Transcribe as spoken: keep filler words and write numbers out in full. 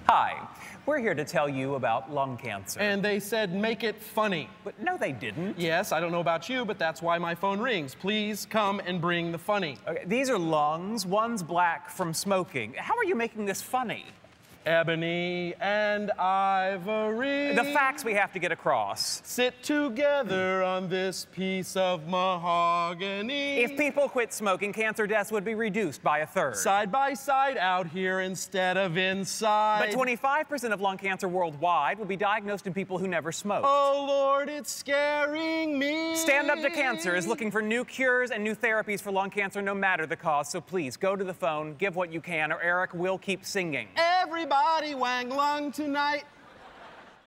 Hi, we're here to tell you about lung cancer. And they said make it funny. But no, they didn't. Yes, I don't know about you, but that's why my phone rings. Please come and bring the funny. Okay, these are lungs. One's black from smoking. How are you making this funny? Ebony and ivory. The facts we have to get across. Sit together on this piece of mahogany. If people quit smoking, cancer deaths would be reduced by a third. Side by side out here instead of inside. But twenty-five percent of lung cancer worldwide will be diagnosed in people who never smoked. Oh, Lord, it's scaring me. Stand Up to Cancer is looking for new cures and new therapies for lung cancer, no matter the cost. So please, go to the phone, give what you can, or Eric will keep singing. Everybody wang lung tonight.